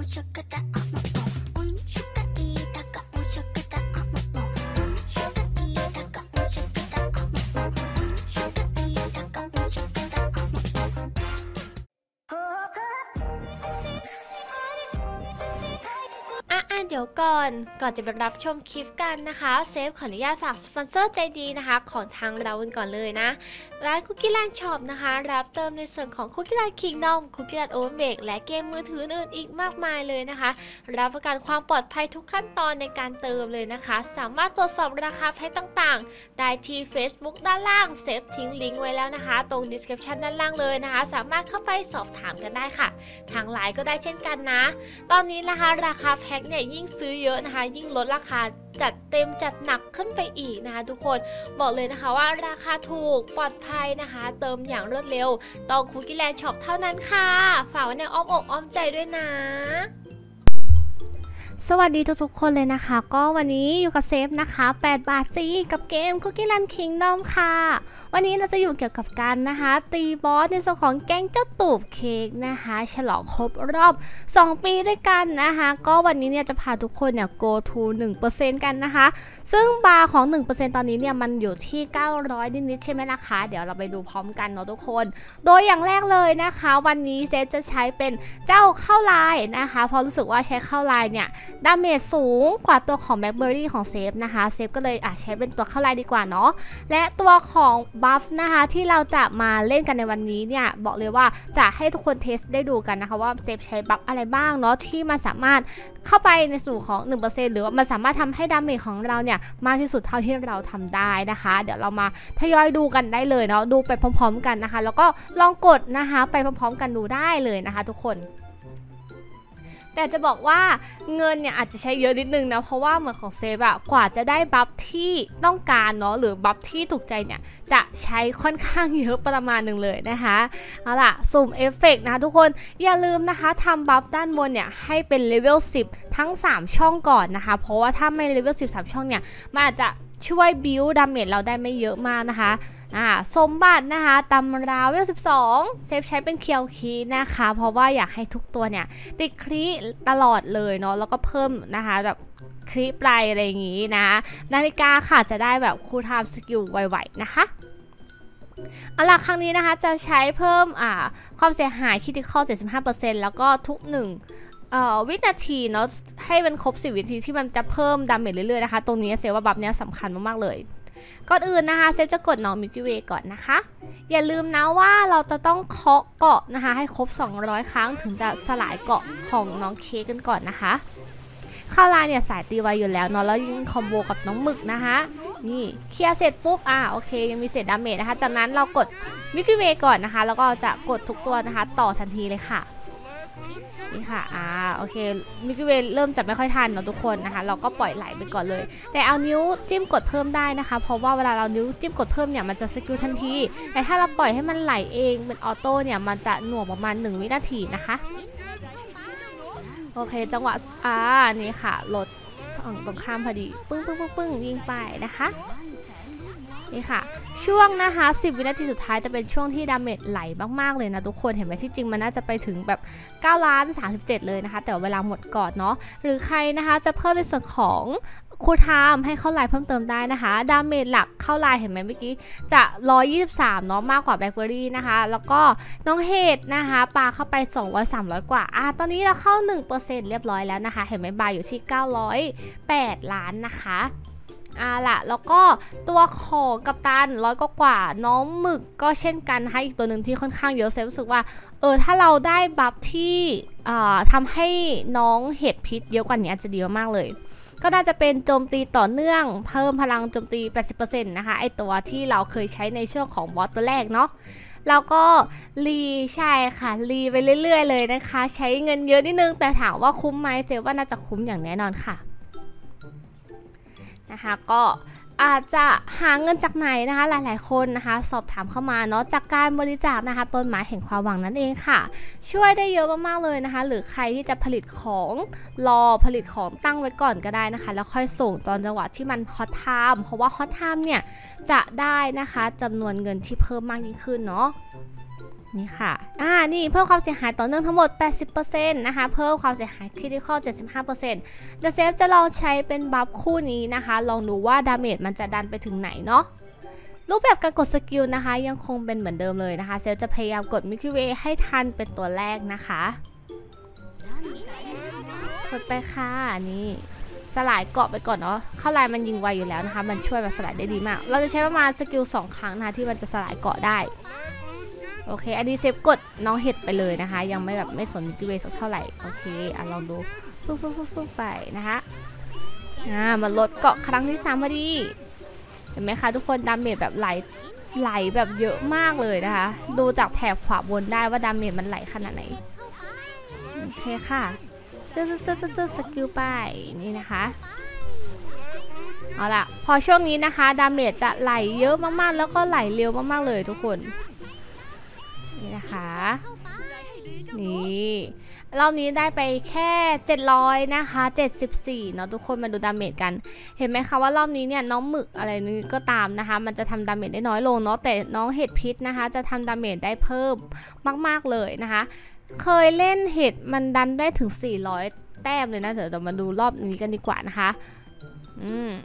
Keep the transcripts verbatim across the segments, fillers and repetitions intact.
เดี๋ยวก่อนก่อนจะไปรับชมคลิปกันนะคะเซฟขออนุญาตฝากสปอนเซอร์ใจดีนะคะของทางเรากันก่อนเลยนะร้านคุกกี้แลนด์ช็อปนะคะรับเติมในส่วนของคุกกี้แลนด์คิงดอมคุกกี้แลนด์โอเวอร์เบกและเกมมือถืออื่นอีกมากมายเลยนะคะรับประกันความปลอดภัยทุกขั้นตอนในการเติมเลยนะคะสามารถตรวจสอบราคาแพ็คต่างๆได้ที่ Facebook ด้านล่างเซฟทิ้งลิงก์ไว้แล้วนะคะตรง description ด้านล่างเลยนะคะสามารถเข้าไปสอบถามกันได้ค่ะทางไลน์ก็ได้เช่นกันนะตอนนี้นะคะราคาแพ็คเนี่ยยิ่งซื้อเยอะนะคะยิ่งลดราคาจัดเต็มจัดหนักขึ้นไปอีกนะคะทุกคนบอกเลยนะคะว่าราคาถูกปลอดภัยนะคะเติมอย่างรวดเร็วต้องคุกกี้แลนด์ช็อปเท่านั้นค่ะฝากไว้ในอ้อมอกอ้อมใจด้วยนะสวัสดีทุกๆคนเลยนะคะก็วันนี้อยู่กับเซฟนะคะแปดบาทซีกับเกม Cookie Land Kingdom ค่ะวันนี้เราจะอยู่เกี่ยวกับการนะคะตีบอสในส่วนของแก๊งเจ้าตูบเค้กนะคะฉลองครบรอบสองปีด้วยกันนะคะก็วันนี้เนี่ยจะพาทุกคนเนี่ย go to หนึ่งเปอร์เซ็นต์ กันนะคะซึ่งบาร์ของ หนึ่งเปอร์เซ็นต์ ตอนนี้เนี่ยมันอยู่ที่เก้าร้อยนิดๆใช่ไหมล่ะคะเดี๋ยวเราไปดูพร้อมกันเนาะทุกคนโดยอย่างแรกเลยนะคะวันนี้เซฟจะใช้เป็นเจ้าข้าวลายนะคะเพราะรู้สึกว่าใช้ข้าวลายเนี่ยดาเมจสูงกว่าตัวของแบล็คเบอร์รี่ของเซฟนะคะเซฟก็เลยอ่ะใช้เป็นตัวข้าวลายดีกว่าเนาะและตัวของบัฟนะคะที่เราจะมาเล่นกันในวันนี้เนี่ยบอกเลยว่าจะให้ทุกคนเทสได้ดูกันนะคะว่าเซฟใช้บัฟอะไรบ้างเนาะที่มันสามารถเข้าไปในสู่ของ หนึ่งเปอร์เซ็นต์ หรือว่ามันสามารถทำให้ดาเมจของเราเนี่ยมากที่สุดเท่าที่เราทำได้นะคะเดี๋ยวเรามาทยอยดูกันได้เลยเนาะดูไปพร้อมๆกันนะคะแล้วก็ลองกดนะคะไปพร้อมๆกันดูได้เลยนะคะทุกคนแต่จะบอกว่าเงินเนี่ยอาจจะใช้เยอะนิดนึงนะเพราะว่าเหมือนของเซฟอะกว่าจะได้บัฟที่ต้องการเนาะหรือบัฟที่ถูกใจเนี่ยจะใช้ค่อนข้างเยอะประมาณหนึ่งเลยนะคะเอาล่ะสุ่มเอฟเฟกต์นะคะทุกคนอย่าลืมนะคะทำบัฟด้านบนเนี่ยให้เป็นเลเวลสิบทั้งสามช่องก่อนนะคะเพราะว่าถ้าไม่เลเวลสิบ สามช่องเนี่ยมันอาจจะช่วยบิวดาเมจเราได้ไม่เยอะมากนะคะอ่าสมบัตินะคะตำราเวลสิบสองเซฟใช้เป็นเคียวคีนะคะเพราะว่าอยากให้ทุกตัวเนี่ยติดคลีตลอดเลยเนาะแล้วก็เพิ่มนะคะแบบคลีปลายอะไรอย่างงี้นะนาฬิกาค่ะจะได้แบบคูลไทม์สกิลไวๆนะคะเอาล่ะครั้งนี้นะคะจะใช้เพิ่มอ่าความเสียหายคริติคอล เจ็ดสิบห้าเปอร์เซ็นต์ แล้วก็ทุกหนึ่งวินาทีเนาะให้มันครบสิบวินาทีที่มันจะเพิ่มดาเมจเรื่อยๆนะคะตรงนี้เซฟว่าบัฟเนี้ยสำคัญมากๆเลยก่อนอื่นนะคะเซฟจะกดน้องมิกกี้เวย์ก่อนนะคะอย่าลืมนะว่าเราจะต้องเคาะเกาะนะคะให้ครบสองร้อยครั้งถึงจะสลายเกาะของน้องเค้กกันก่อนนะคะข้าวลายเนี่ยสายตีไวอยู่แล้วเนาะแล้วยิงคอมโบกับน้องหมึกนะคะนี่เคลียร์เสร็จปุ๊บอ่ะโอเคยังมีเศษดาเมจนะคะจากนั้นเรากดมิกกี้เวย์ก่อนนะคะแล้วก็จะกดทุกตัวนะคะต่อทันทีเลยค่ะนี่ค่ะอ่าโอเคมิกกี้เวย์เริ่มจับไม่ค่อยทันเนาะทุกคนนะคะเราก็ปล่อยไหลไปก่อนเลยแต่เอานิ้วจิ้มกดเพิ่มได้นะคะเพราะว่าเวลาเรานิ้วจิ้มกดเพิ่มเนี่ยมันจะสกิลทันทีแต่ถ้าเราปล่อยให้มันไหลเองเป็นออโต้เนี่ยมันจะหน่วงประมาณหนึ่งวินาทีนะคะโอเคจังหวะอ่านี่ค่ะรถตรงข้ามพอดีปึ้งปึ้งปึ้งปึ้งยิงไปนะคะนี่ค่ะช่วงนะคะสิบวินาทีสุดท้ายจะเป็นช่วงที่ดาเมจไหลมากๆเลยนะทุกคนเห็นไหมที่จริงมันน่าจะไปถึงแบบเก้าล้านสามสิบเจ็ดเลยนะคะแต่เวลาหมดก่อนเนาะหรือใครนะคะจะเพิ่มในส่วนของคูลไทม์ให้เข้าไลน์เพิ่มเติมได้นะคะดาเมจหลักเข้าไลน์เห็นไหมเมื่อกี้จะหนึ่งร้อยยี่สิบสามเนาะมากกว่าแบล็คเบอร์รี่นะคะแล้วก็น้องเฮดนะคะปาเข้าไปสองร้อย สามร้อยกว่าอ่ะตอนนี้เราเข้า หนึ่งเปอร์เซ็นต์ เรียบร้อยแล้วนะคะเห็นไหมบาร์อยู่ที่เก้าร้อยแปดล้านนะคะอ่าล่ะแล้วก็ตัวของกัปตันร้อยกว่าน้องหมึกก็เช่นกันนะคะอีกตัวหนึ่งที่ค่อนข้างเยอะเซฟรู้สึกว่าเออถ้าเราได้บัฟที่อ่าทำให้น้องเห็ดพิษเยอะกว่านี้อาจจะดีมากเลยก็น่าจะเป็นโจมตีต่อเนื่องเพิ่มพลังโจมตี แปดสิบเปอร์เซ็นต์ นะคะไอตัวที่เราเคยใช้ในช่วงของบอสตัวแรกเนาะแล้วก็รีใช่ค่ะรีไปเรื่อยๆเลยนะคะใช้เงินเยอะนิดนึงแต่ถามว่าคุ้มไหมเซฟว่าน่าจะคุ้มอย่างแน่นอนค่ะนะคะก็อาจจะหาเงินจากไหนนะคะหลายๆคนนะคะสอบถามเข้ามาเนาะจากการบริจาคนะคะต้นไม้แห่งความหวังนั่นเองค่ะช่วยได้เยอะมากๆเลยนะคะหรือใครที่จะผลิตของรอผลิตของตั้งไว้ก่อนก็ได้นะคะแล้วค่อยส่งตอนจังหวะที่มันฮอตไทม์เพราะว่าฮอตไทม์เนี่ยจะได้นะคะจำนวนเงินที่เพิ่มมากยิ่งขึ้นเนาะนี่ค่ะอ่านี่เพิ่มความเสียหายต่อเนื่องทั้งหมด แปดสิบเปอร์เซ็นต์ นะคะเพิ่มความเสียหายคริติคอล เจ็ดสิบห้าเปอร์เซ็นต์ เดี๋ยวเซฟจะลองใช้เป็นบัฟคู่นี้นะคะลองดูว่าดาเมจมันจะดันไปถึงไหนเนาะรูปแบบการกดสกิลนะคะยังคงเป็นเหมือนเดิมเลยนะคะเซฟจะพยายามกดมิลกี้เวย์ให้ทันเป็นตัวแรกนะคะกดไปค่ะนี่สลายเกาะไปก่อนเนาะเข้าลายมันยิงไวอยู่แล้วนะคะมันช่วยแบบสลายได้ดีมากเราจะใช้ประมาณสกิลสองครั้งนะคะที่มันจะสลายเกาะได้โอเคอันนี้เซฟกดน้องเห็ดไปเลยนะคะยังไม่แบบไม่สนมิลกี้เวย์สักเท่าไหร่โอเคอ่ะลองดูฟึ่งฟึ่งฟึ่งฟึ่งไปนะคะอ่ามันลดเกาะครั้งที่สามพอดีเห็นไหมคะทุกคนดาเมจแบบไหลไหลแบบเยอะมากเลยนะคะดูจากแถบขวาบนได้ว่าดาเมจมันไหลขนาดไหนโอเคค่ะเจอเจอเจอเจอสกิลไปนี่นะคะเอาล่ะพอช่วงนี้นะคะดาเมจจะไหลเยอะมากๆแล้วก็ไหลเร็วมากๆเลยทุกคนนี่นะคะนี่รอบนี้ได้ไปแค่เจ็ดร้อยนะคะเจ็ดสิบสี่เนาะทุกคนมาดูดาเมจกันเห็นไหมคะว่ารอบนี้เนี่ยน้องหมึกอะไรนี้ก็ตามนะคะมันจะทำดาเมจได้น้อยลงเนาะแต่น้องเห็ดพิษนะคะจะทำดาเมจได้เพิ่มมากๆเลยนะคะเคยเล่นเห็ดมันดันได้ถึงสี่ร้อยแต้มเลยนะเดี๋ยวเรามาดูรอบนี้กันดีกว่านะคะอืม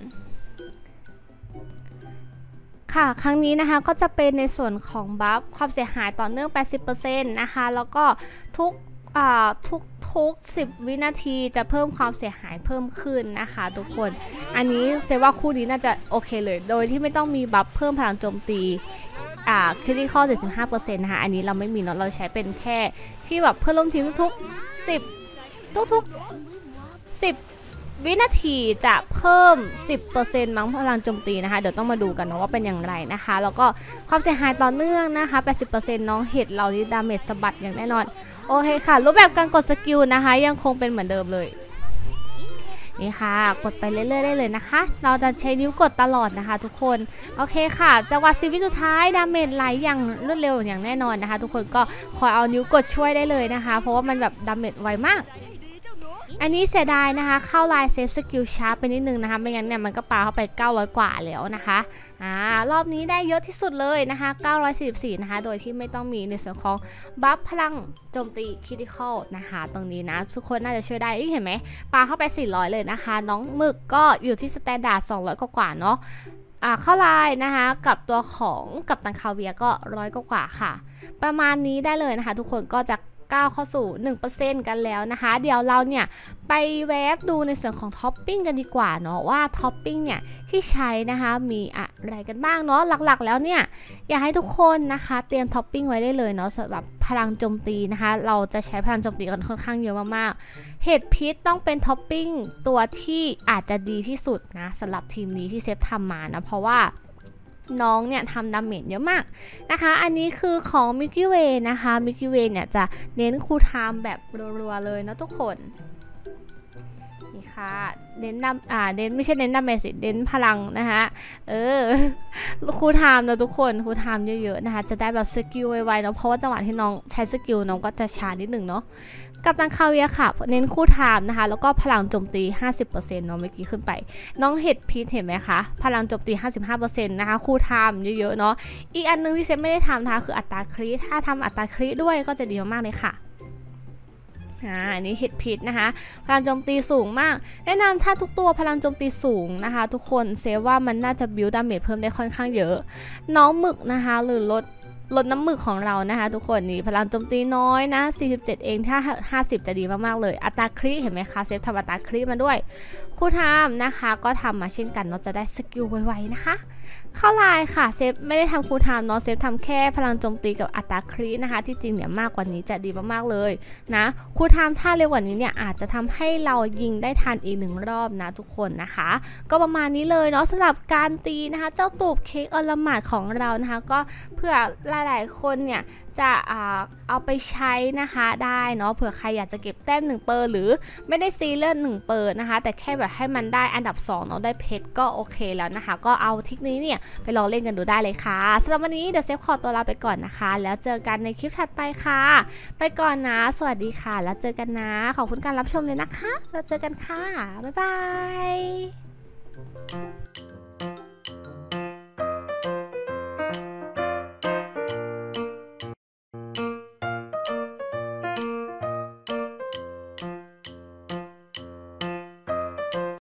ค่ะครั้งนี้นะคะก็จะเป็นในส่วนของบัฟความเสียหายต่อเนื่อง แปดสิบเปอร์เซ็นต์ นะคะแล้วก็ทุกอ่าทุกทุกสิบวินาทีจะเพิ่มความเสียหายเพิ่มขึ้นนะคะทุกคนอันนี้เซว่าคู่นี้น่าจะโอเคเลยโดยที่ไม่ต้องมีบัฟเพิ่มพลังโจมตีอ่าคริติคอล เจ็ดสิบห้าเปอร์เซ็นต์ นะคะอันนี้เราไม่มีเนาะเราใช้เป็นแค่ที่แบบเพื่อนร่วมทีมทุกๆสิบทุกๆสิบวินาทีจะเพิ่ม สิบเปอร์เซ็นต์ มั้งพลังโจมตีนะคะเดี๋ยวต้องมาดูกันนะว่าเป็นอย่างไรนะคะแล้วก็ความเสียหายต่อเนื่องนะคะ แปดสิบเปอร์เซ็นต์ น้องเห็ดเราที่ดาเมจสะบัดอย่างแน่นอนโอเคค่ะรูปแบบการกดสกิลนะคะยังคงเป็นเหมือนเดิมเลยนี่ค่ะกดไปเรื่อยๆได้เลยนะคะเราจะใช้นิ้วกดตลอดนะคะทุกคนโอเคค่ะจังหวะสิบวิสุดท้ายดาเมจไหลอย่างรวดเร็วอย่างแน่นอนนะคะทุกคนก็คอยเอานิ้วกดช่วยได้เลยนะคะเพราะว่ามันแบบดาเมจไวมากอันนี้เสียดายนะคะเข้าลายเซฟสกิลช้าไปนิดนึงนะคะไม่งั้นเนี่ยมันก็ปาเข้าไปเก้าร้อยกว่าแล้วนะคะอ่ารอบนี้ได้เยอะที่สุดเลยนะคะเก้าร้อยสี่สิบสี่นะคะโดยที่ไม่ต้องมีในส่วนของบัฟพลังโจมตีคริติคอลนะคะตรงนี้นะทุกคนน่าจะช่วยได้เห็นไหมปาเข้าไปสี่ร้อยเลยนะคะน้องหมึกก็อยู่ที่สแตนดาร์ดสองร้อยกว่าเนาะอ่าเข้าลายนะคะกับตัวของกัปตันคาเวียก็ร้อยกว่าค่ะประมาณนี้ได้เลยนะคะทุกคนก็จะก้าวเข้าสู่ หนึ่งเปอร์เซ็นต์ กันแล้วนะคะเดี๋ยวเราเนี่ยไปแวบดูในส่วนของท็อปปิ้งกันดีกว่าเนาะว่าท็อปปิ้งเนี่ยที่ใช้นะคะมีอะไรกันบ้างเนาะหลักๆแล้วเนี่ยอยากให้ทุกคนนะคะเตรียมท็อปปิ้งไว้ได้เลยเนาะสำหรับพลังโจมตีนะคะเราจะใช้พลังโจมตีกันค่อนข้างเยอะมากๆเห็ดพิษต้องเป็นท็อปปิ้งตัวที่อาจจะดีที่สุดนะสำหรับทีมนี้ที่เซฟทำมานะเพราะว่าน้องเนี่ยทำดาเมจเยอะมากนะคะอันนี้คือของ Milky Way นะคะ Milky Way เนี่ยจะเน้นคูลไทม์แบบรัวๆเลยนะทุกคนนี่ค่ะเน้นดาอ่าเน้นไม่ใช่เน้นดาเมจสิเน้นพลังนะคะเออคูลไทม์นะทุกคนคูลไทม์เยอะๆนะคะจะได้แบบสกิลไวๆเนาะเพราะว่าจังหวะที่น้องใช้สกิลน้องก็จะช้านิดหนึ่งเนาะกัปตันคาเวียค่ะเน้นคู่ไทม์นะคะแล้วก็พลังโจมตี ห้าสิบเปอร์เซ็นต์ เนาะเมื่อกี้ขึ้นไปน้องเห็ดพีชเห็นไหมคะพลังโจมตี ห้าสิบห้าเปอร์เซ็นต์ นะคะคู่ไทม์เยอะๆเนาะอีกอันนึงที่เซฟไม่ได้ทำนะคะคืออัตราคริสถ้าทำอัตราคริสด้วยก็จะดีมากๆเลยค่ะอ่าอันนี้เห็ดพิษนะคะพลังโจมตีสูงมากแนะนำถ้าทุกตัวพลังโจมตีสูงนะคะทุกคนเซฟว่ามันน่าจะบิวดาเมจเพิ่มได้ค่อนข้างเยอะน้องหมึกนะคะหรือลดลดน้ำหมึกของเรานะคะทุกคนนี่พลังโจมตีน้อยนะสี่สิบเจ็ดเองถ้าห้าสิบจะดีมากๆเลยอัตราคริเห็นไหมคะเซฟทำอัตราคริมาด้วยคู่ไทม์นะคะก็ทำมาเช่นกันเนาะจะได้สกิลไวๆนะคะเข้าลายค่ะเซฟไม่ได้ทำคูลไทม์เนาะเซฟทำแค่พลังโจมตีกับอัตราครินะคะที่จริงเนี่ยมากกว่านี้จะดีมากๆเลยนะคูลไทม์ถ้าเร็วกว่านี้เนี่ยอาจจะทำให้เรายิงได้ทันอีกหนึ่งรอบนะทุกคนนะคะก็ประมาณนี้เลยเนาะสำหรับการตีนะคะเจ้าตูบเค้กอลหม่านของเรานะคะก็เพื่อหลายๆคนเนี่ยจะเอาไปใช้นะคะได้เนาะเผื่อใครอยากจะเก็บแต้มหนึ่งเปอร์หรือไม่ได้ซีเลือดหนึ่งเปอร์นะคะแต่แค่แบบให้มันได้อันดับสองเนาะได้เพชรก็โอเคแล้วนะคะก็เอาทิกนี้เนี่ยไปลองเล่นกันดูได้เลยค่ะสำหรับวันนี้เดี๋ยวเซฟขอตัวลาไปก่อนนะคะแล้วเจอกันในคลิปถัดไปค่ะไปก่อนนะสวัสดีค่ะแล้วเจอกันนะขอบคุณการรับชมเลยนะคะแล้วเจอกันค่ะบ๊ายบาย